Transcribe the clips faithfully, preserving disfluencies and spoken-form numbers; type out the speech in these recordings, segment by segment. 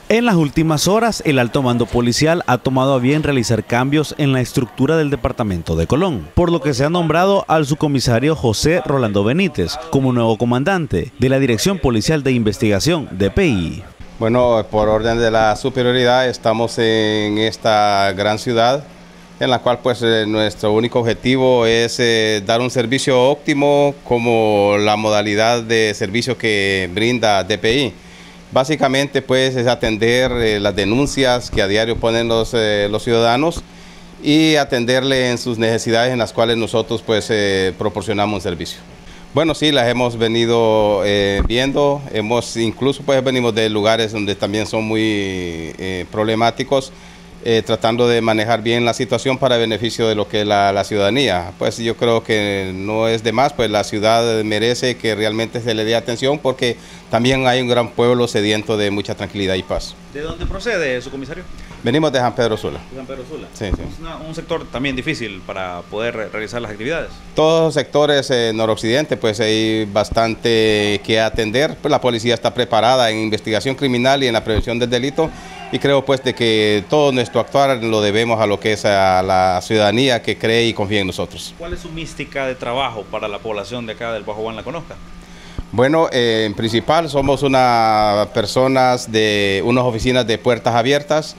En las últimas horas, el alto mando policial ha tomado a bien realizar cambios en la estructura del departamento de Colón, por lo que se ha nombrado al subcomisario José Rolando Benítez como nuevo comandante de la Dirección Policial de Investigación, D P I. Bueno, por orden de la superioridad estamos en esta gran ciudad, en la cual pues eh, nuestro único objetivo es eh, dar un servicio óptimo como la modalidad de servicio que brinda D P I. Básicamente pues es atender eh, las denuncias que a diario ponen los, eh, los ciudadanos y atenderle en sus necesidades en las cuales nosotros pues eh, proporcionamos un servicio. Bueno, sí, las hemos venido eh, viendo, hemos incluso pues venimos de lugares donde también son muy eh, problemáticos, eh, tratando de manejar bien la situación para beneficio de lo que es la, la ciudadanía. Pues yo creo que no es de más, pues la ciudad merece que realmente se le dé atención porque también hay un gran pueblo sediento de mucha tranquilidad y paz. ¿De dónde procede su comisario? Venimos de San Pedro Sula. De San Pedro Sula. Sí, sí. Es una, un sector también difícil para poder re realizar las actividades. Todos los sectores eh, noroccidente, pues hay bastante que atender. Pues la policía está preparada en investigación criminal y en la prevención del delito. Y creo pues de que todo nuestro actuar lo debemos a lo que es a la ciudadanía que cree y confía en nosotros. ¿Cuál es su mística de trabajo para la población de acá del Bajo Guan la conozca? Bueno, eh, en principal somos unas personas de unas oficinas de puertas abiertas,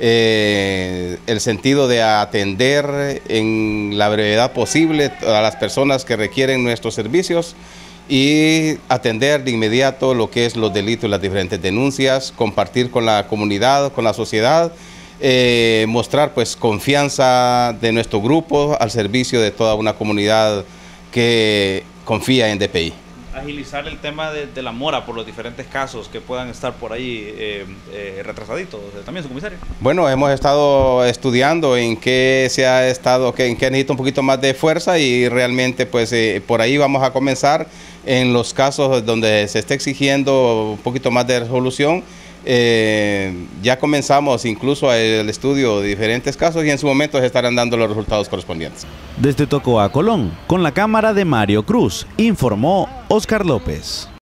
eh, el sentido de atender en la brevedad posible a las personas que requieren nuestros servicios y atender de inmediato lo que es los delitos y las diferentes denuncias, compartir con la comunidad, con la sociedad, eh, mostrar pues confianza de nuestro grupo al servicio de toda una comunidad que confía en D P I. Agilizar el tema de, de la mora por los diferentes casos que puedan estar por ahí eh, eh, retrasaditos, también su comisario. Bueno, hemos estado estudiando en qué se ha estado, que, en qué necesita un poquito más de fuerza y realmente pues eh, por ahí vamos a comenzar en los casos donde se está exigiendo un poquito más de resolución. Eh, ya comenzamos incluso el estudio de diferentes casos y en su momento se estarán dando los resultados correspondientes. Desde Tocoa, Colón, con la cámara de Mario Cruz, informó Oscar López.